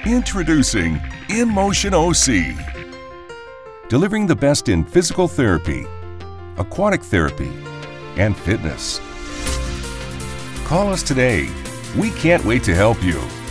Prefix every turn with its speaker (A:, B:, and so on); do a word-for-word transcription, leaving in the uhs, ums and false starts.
A: Introducing Motion O C. Delivering the best in physical therapy, aquatic therapy, and fitness. Call us today. We can't wait to help you.